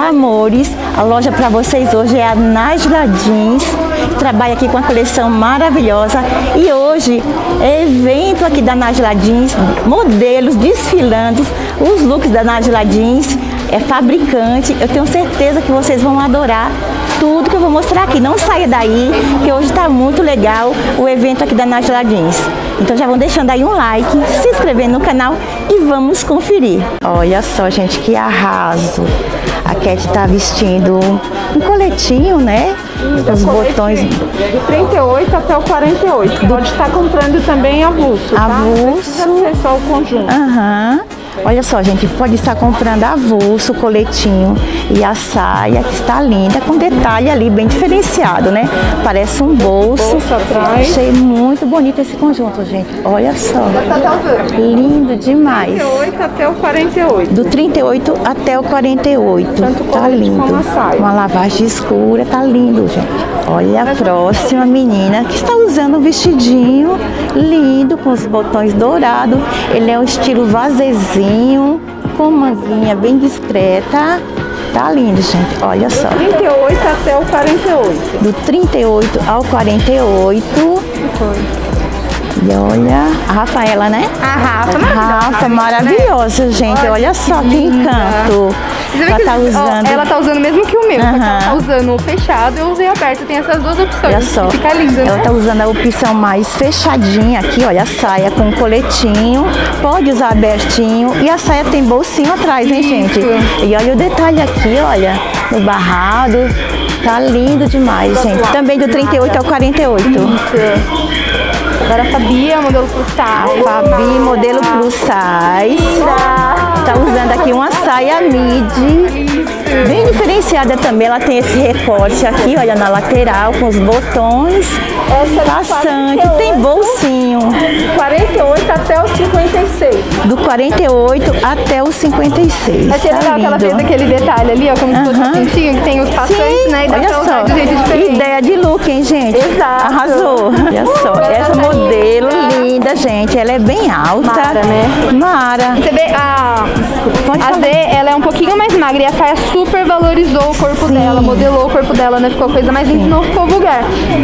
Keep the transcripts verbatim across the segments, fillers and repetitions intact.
Amores, a loja para vocês hoje é a Nájila Jeans, que trabalha aqui com a coleção maravilhosa. E hoje é evento aqui da Nájila Jeans, modelos desfilando, os looks da Nájila Jeans, é fabricante. Eu tenho certeza que vocês vão adorar tudo que eu vou mostrar aqui. Não saia daí, que hoje está muito legal o evento aqui da Nájila Jeans. Então já vão deixando aí um like, se inscrevendo no canal e vamos conferir. Olha só, gente, que arraso. A Cat tá vestindo um coletinho, né? Os botões do trinta e oito até o quarenta e oito. Pode estar comprando também avulso, tá? Avulso. Não precisa ser só o conjunto. Aham. Olha só, gente, pode estar comprando avulso, o coletinho e a saia, que está linda, com detalhe ali bem diferenciado, né? Parece um bolso. Bolso atrás. Achei muito bonito esse conjunto, gente. Olha só. Lindo demais. trinta e oito até o quarenta e oito. Do trinta e oito até o quarenta e oito. Tanto tá lindo. como a saia. Uma lavagem escura, tá lindo, gente. Olha a próxima menina que está usando um vestidinho lindo com os botões dourados. Ele é um estilo vazezinho, com manguinha bem discreta. Tá lindo, gente. Olha só. Do trinta e oito até o quarenta e oito. Do trinta e oito ao quarenta e oito. E olha, a Rafaela, né? A Rafa, Rafa, maravilhosa, gente. Olha, olha só que encanto. Ela tá usando. Ó, ela tá usando mesmo que o meu. Uhum. Ela tá usando o fechado e eu usei aberto. Tem essas duas opções. Olha só. Fica linda, né? Ela tá usando a opção mais fechadinha aqui, olha, a saia com coletinho. Pode usar abertinho. E a saia tem bolsinho atrás, hein, gente? E olha o detalhe aqui, olha, no barrado. Tá lindo demais, gente. Também do trinta e oito ao quarenta e oito. Isso. Agora a Fabi, modelo plus size. Fabi, modelo plus size. Tá usando aqui uma saia midi, bem diferenciada também. Ela tem esse recorte aqui, olha, na lateral, com os botões. Essa Passante, tem bolsinho. quarenta e oito até o cinquenta e seis. Do quarenta e oito até o cinquenta e seis. Achei tá legal lindo. que ela fez aquele detalhe ali, ó, como se fosse um cintinho, que tem os passantes, Sim, né? E dá olha pra usar só, de jeito diferente. ideia de look, hein, gente? Exato. Arrasou. Olha só, essa modelo linda, gente. Ela é bem alta. Mara, né? Mara. Você vê, a, Pode a falar. Z, ela é um pouquinho mais magra e a saia super valorizou o corpo Sim. dela, modelou o corpo dela, né? Ficou coisa mais linda, não ficou vulgar.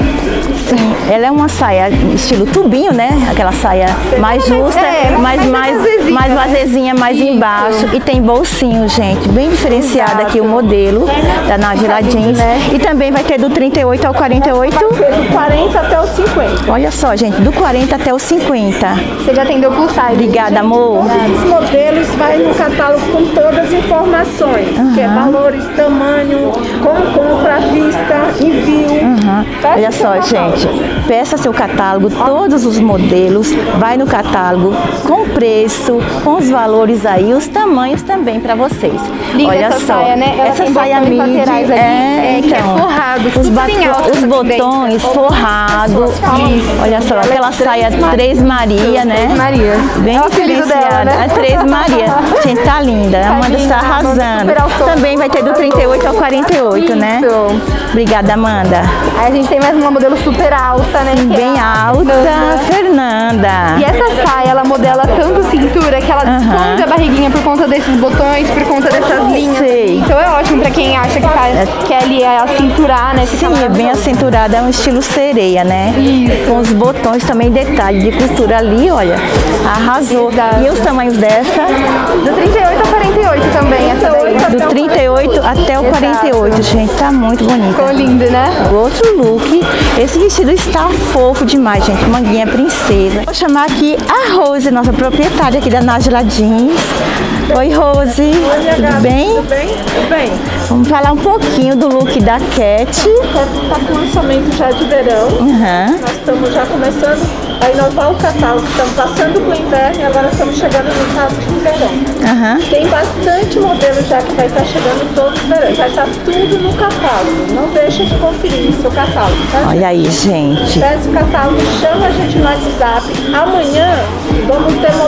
Sim, ela é uma saia estilo tubinho, né? Aquela saia mais justa, é, mais, mais mais, vazezinha. mais vazezinha, mais Isso. embaixo. E tem bolsinho, gente, bem diferenciado. Exato. Aqui o modelo da Nájila Jeans, né? E também vai ter do trinta e oito ao quarenta e oito. Do quarenta até o cinquenta. Olha só, gente, do quarenta até o cinquenta. Você já atendeu plus size. Obrigada, amor. Todos os modelos vai no catálogo com todas as informações, que é valores, tamanho, como compra à vista, envio. Uhum. Olha só, gente, peça seu catálogo, todos os modelos, vai no catálogo com preço, com os valores aí, os tamanhos também para vocês. Linda Olha essa só, saia, né? Ela essa tem saia botões midi, laterais ali, é, é, que é então, forrado, os, super bato- em alta os também. botões forrado, Isso. olha só, aquela saia Três Maria, né? Três Maria. Bem É o apelido diferenciada, dela, né? a Três Maria, gente, tá linda, a Amanda linda, está Amanda arrasando. super autônoma. Também vai ter do trinta e oito ao quarenta e oito, né? Isso. Obrigada, Amanda. Aí a gente tem mais uma modelo super alta, né? que é Bem a alta, Fernanda. Fernanda. E essa saia, ela modela tanto cintura que ela esconde a barriguinha por conta desses botões, por conta dessas linhas. Sei. Então é ótimo pra quem acha que tá, quer ali é acinturar, né? Fica Sim, é bem maravilhoso. acinturada, é um estilo sereia, né? Isso. Com os botões também, detalhe de costura ali, olha, arrasou. Exato. E os tamanhos dessa? Do trinta e oito ao quarenta e oito também, essa daí. Do trinta e oito até o quarenta e oito, gente, tá muito bonita. Ficou lindo, né? Outro look, esse vestido está fofo demais, gente, manguinha princesa. Vou chamar aqui a Rose, nossa proprietária aqui da Nájila Jeans. Oi, Rose, tudo bem? Tudo bem? Tudo bem. Vamos falar um pouquinho do look da Cat. Está com lançamento já de verão. Uhum. Nós estamos já começando a inovar o catálogo. Estamos passando para o inverno e agora estamos chegando no caso de verão. Uhum. Tem bastante modelo já que vai estar chegando todos os verões. Vai estar tudo no catálogo. Não deixa de conferir o seu catálogo, tá? Olha aí, gente. Peça o catálogo, chama a gente no WhatsApp. Amanhã vamos ter modelos novos.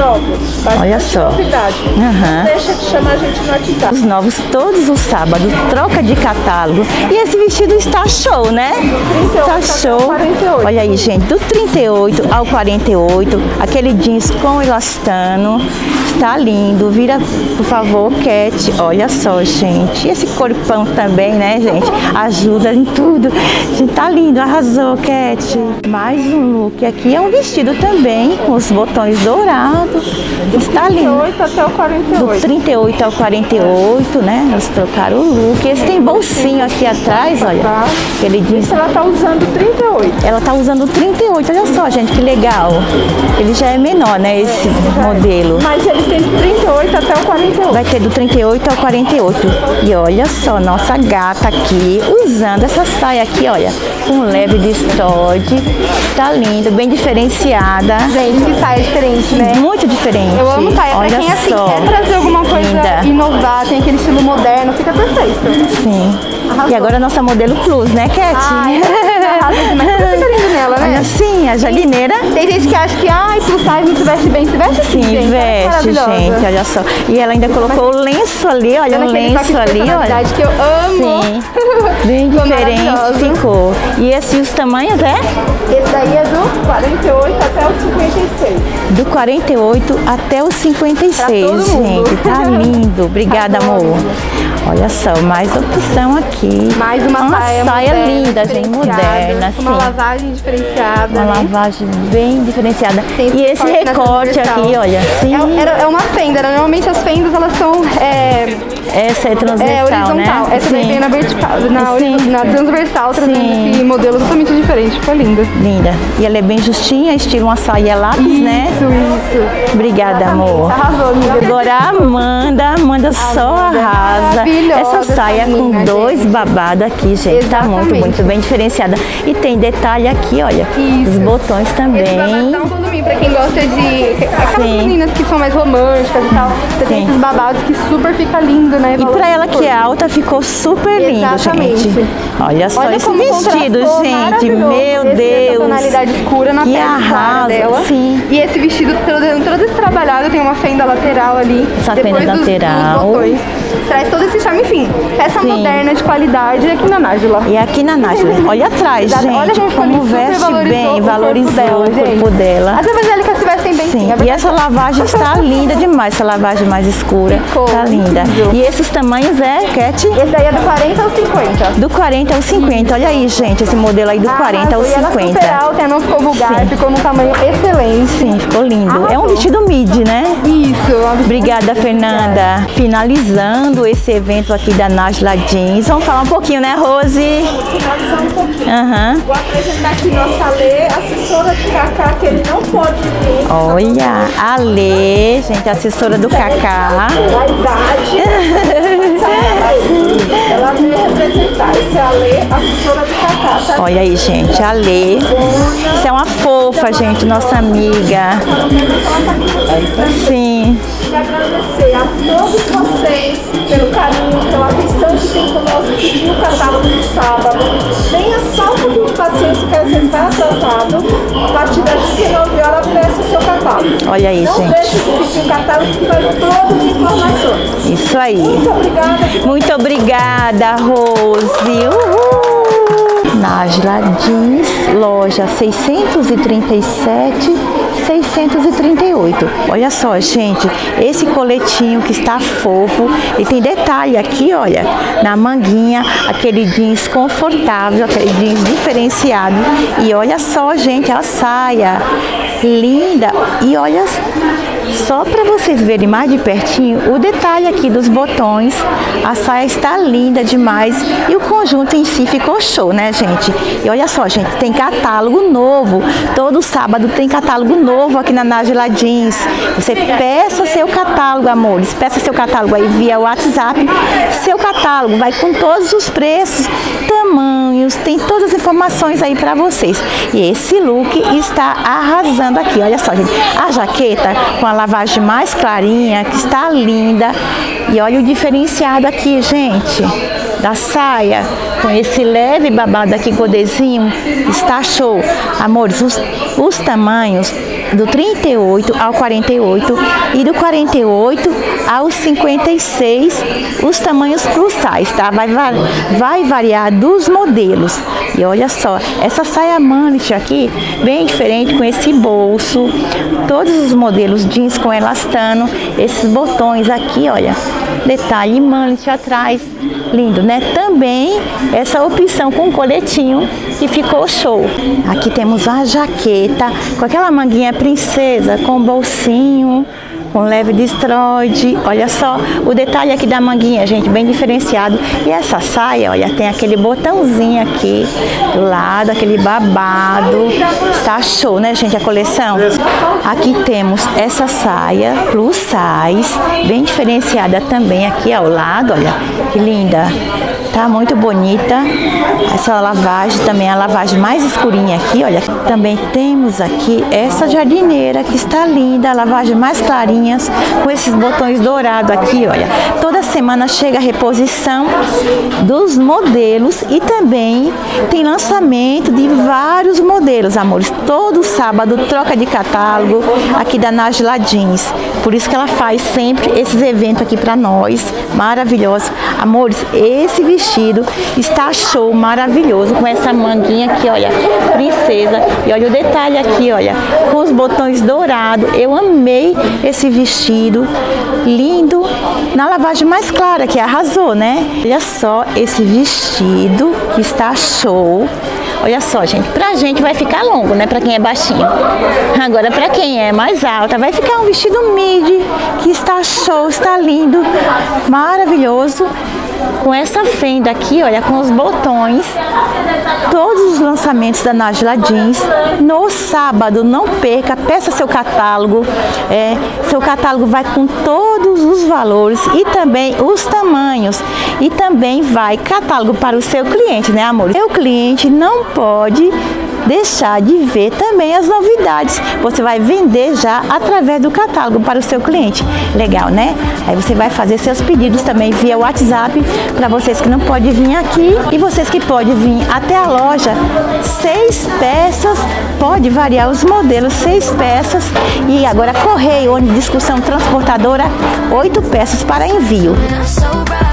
novos. Olha só. Novidade. Uhum. Não deixa de chamar a gente no WhatsApp. Os novos todos os sábados, troca de catálogo. E esse vestido está show, né? Está show. quarenta e oito. Olha aí, gente, do trinta e oito ao quarenta e oito, aquele jeans com elastano. Está lindo. Vira, por favor, Cat. Olha só, gente. E esse corpão também, né, gente? Ajuda em tudo. Gente, tá lindo. Arrasou, Cat. Mais um look aqui. É um vestido também, com os botões dourados. Está lindo. trinta e oito até o quarenta e Do oito. trinta e oito ao quarenta e oito, né? Eles trocaram o look. Esse tem bolsinho aqui atrás, olha. Aquele jeans. Ela tá usando trinta e oito. Ela tá usando trinta e oito. Olha só, gente, que legal. Ele já é menor, né? Esse modelo. Mas ele tem trinta e oito até o quarenta e oito. Vai ter do trinta e oito ao quarenta e oito. E olha só, nossa gata aqui usando essa saia aqui, olha, com leve destoide. Tá lindo, bem diferenciada. Gente, que saia diferente, né? Muito diferente. Eu amo saia. Pra Olha quem assim só. quer trazer alguma coisa Linda. inovar, tem aquele estilo moderno, fica perfeito. Sim. Arrasou. E agora a nossa modelo plus, né, Cat? Ai, arrasa demais. Tudo fica lindo nela, né? Olha, sim, a jardineira. Tem gente que acha que, ai, plus size não se veste bem. Se veste sim, Sim, gente. É veste, maravilhosa. gente, olha só. E ela ainda colocou o lenço ali, olha, Dando um aquele toque lenço de ali, olha. personalidade que eu amo. Sim, bem Ficou diferente maravilhosa. ficou. E esse, os tamanhos é? Esse daí é do quarenta e oito até o cinquenta e seis. Do quarenta e oito até o cinquenta e seis, todo mundo. gente. Tá lindo. Obrigada, Tá amor. Olha só, mais opção aqui. Mais uma, saia, saia moderna, linda, gente, diferenciada, moderna, com uma sim. lavagem diferenciada. Uma né? lavagem bem diferenciada. Tem E esse recorte na recorte transversal. aqui, olha, sim. É, era- é uma fenda, né? Normalmente as fendas elas são é, Essa é é, transversal, horizontal. né? Essa daí Sim. vem na vertical, na, Sim. horizo- na transversal, trazendo Sim. esse modelo totalmente diferente. Ficou linda. Linda. E ela é bem justinha, estilo uma saia lápis, né? Isso, isso. Obrigada, amor. Arrasou, amiga. Agora a Amanda, Amanda só arrasa. maravilhosa Essa saia essa com menina, dois gente. babados aqui, gente. Tá muito Exatamente. bonito, bem diferenciada. E tem detalhe aqui, olha. Isso. Os botões Esse também. babado dá um condomínio pra quem gosta de... Aquelas Sim. meninas que são mais românticas e tal. Você tem Sim. esses babados que super fica lindo, né? E pra ela que é alta, ficou super lindo, Exatamente. gente. Olha só Olha esse como vestido, contrastou, gente. maravilhoso. Meu Esse, Deus. Essa tonalidade escura na Que pele clara arrasa, dela. sim. E esse vestido todo, todo esse trabalhado tem uma fenda lateral ali. Essa depois fenda dos, lateral. Dos botões. Traz todo esse charme, enfim. Essa Sim. moderna de qualidade aqui na Nájila. E aqui na Nájila, olha atrás, Exato. gente, Olha como ficou como lindo, super veste valorizou bem, o corpo valorizou dela, o corpo gente. dela. As evangélicas se vestem bem, sim. Sim, é e verdade. essa lavagem está linda demais, essa lavagem mais escura. Ficou Tá linda. incrível. E esses tamanhos é, Cat? Esse daí é do quarenta ao cinquenta. Do quarenta ao cinquenta. Olha aí, gente, esse modelo aí do quarenta ao Arrasou. E ela super cinquenta. alta, ela não ficou vulgar, Sim. ficou num tamanho excelente. Sim, ficou lindo. É um Arrasou. vestido midi, né? Isso. uma Obrigada, Fernanda. Finalizando esse evento aqui da Nájila Jeans. Vamos falar um pouquinho, né, Rose? Finalizar um pouquinho. Aham. Vou apresentar aqui nossa Lê, assessora do Cacá, que ele não pode vir. Olha, a Lê, gente, assessora do Cacá. Da idade. Ela veio representar. Essa é a Lê, assessora do Cacá, tá? Olha aí, gente, a Lê. Isso é uma fofa, gente, nossa amiga. Sim. Quero agradecer a todos vocês pelo carinho, pela atenção que tem conosco, que viu o catálogo do sábado. Tenha só um pouquinho de paciência, que às vezes vai atrasado. A partir das dezenove horas, peça o seu catálogo. Olha aí, Não gente. deixe de pedir o catálogo, que vai ter todas as informações. Isso aí. Muito obrigada. Muito obrigada, Rose. Uhul. Nájila Jeans, loja seiscentos e trinta e sete, seiscentos e trinta e oito. Olha só, gente, esse coletinho que está fofo, e tem detalhe aqui, olha, na manguinha, aquele jeans confortável, aquele jeans diferenciado. E olha só, gente, a saia linda. E olha só para vocês verem mais de pertinho o detalhe aqui dos botões. A saia está linda demais e o conjunto em si ficou show, né, gente? E olha só, gente, tem catálogo novo. Todo sábado tem catálogo novo aqui na Nájila Jeans. Você peça seu catálogo, amores. Peça seu catálogo aí via WhatsApp. Seu catálogo vai com todos os preços, tamanhos, tem todas as informações aí para vocês. E esse look está arrasando aqui. Olha só, gente, a jaqueta com a lavagem mais clarinha, que está linda. E olha o diferenciado aqui, gente, da saia, com esse leve babado aqui, codezinho, está show. Amores, os, os tamanhos do trinta e oito ao quarenta e oito e do quarenta e oito ao cinquenta e seis, os tamanhos plus size, tá? Vai, vai variar dos modelos. E olha só, essa saia manlet aqui, bem diferente, com esse bolso, todos os modelos jeans com elastano, esses botões aqui, olha, detalhe manlet atrás, lindo, né? Também essa opção com coletinho que ficou show. Aqui temos a jaqueta com aquela manguinha princesa, com bolsinho, com leve destroide. Olha só o detalhe aqui da manguinha, gente, bem diferenciado. E essa saia, olha, tem aquele botãozinho aqui do lado, aquele babado. Está show, né, gente, a coleção? Aqui temos essa saia plus size, bem diferenciada também aqui ao lado, olha, que linda. Tá muito bonita. Essa lavagem também é a lavagem mais escurinha aqui, olha. Também temos aqui essa jardineira que está linda, a lavagem mais clarinha, com esses botões dourados aqui, olha. Toda semana chega a reposição dos modelos e também tem lançamento de vários modelos, amores. Todo sábado troca de catálogo aqui da Nájila Jeans. Por isso que ela faz sempre esses eventos aqui para nós, maravilhoso. Amores, esse vestido está show, maravilhoso, com essa manguinha aqui, olha, princesa. E olha o detalhe aqui, olha, com os botões dourados. Eu amei esse vestido, lindo, na lavagem mais clara, que arrasou, né? Olha só esse vestido que está show. Olha só, gente, pra gente vai ficar longo, né, pra quem é baixinho. Agora, pra quem é mais alta, vai ficar um vestido midi, que está show, está lindo, maravilhoso. Com essa fenda aqui, olha, com os botões, todos os lançamentos da Nájila Jeans. No sábado, não perca, peça seu catálogo. É, seu catálogo vai com todos os valores e também os tamanhos. E também vai catálogo para o seu cliente, né, amor? Seu cliente não pode deixar de ver também as novidades. Você vai vender já através do catálogo para o seu cliente. Legal, né? Aí você vai fazer seus pedidos também via WhatsApp para vocês que não podem vir aqui e vocês que podem vir até a loja. Seis peças, pode variar os modelos, seis peças. E agora correio, ônibus, discussão transportadora, oito peças para envio.